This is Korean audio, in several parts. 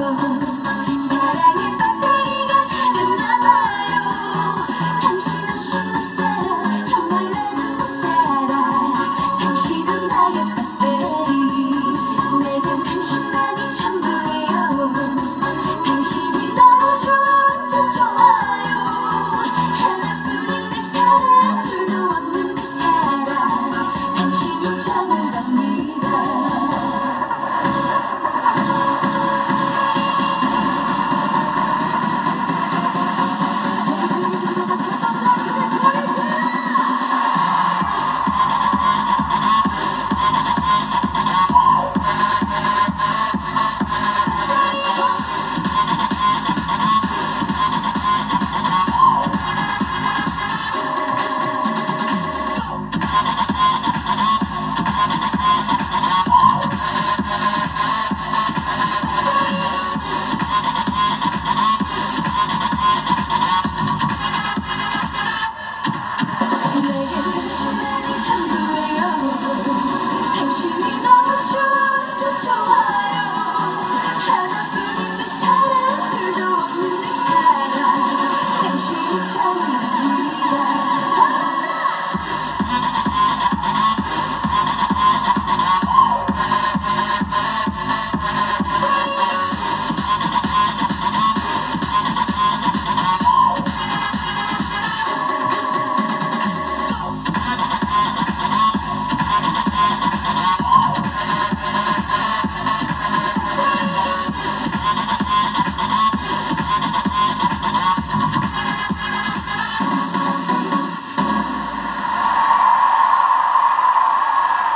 사랑의 배터리가 다 됐나봐요. 당신 없이 못 살아. 정말 나는 못 살아. 당신은 나의 배터리. 내겐 당신만이 전부예요. 당신이 너무 좋아, 완전 좋아요. 하나뿐인 내 사랑, 둘도 없는 내 사랑. 당신이 전부랍니다.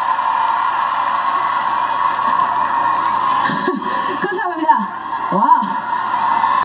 감사합니다. 와.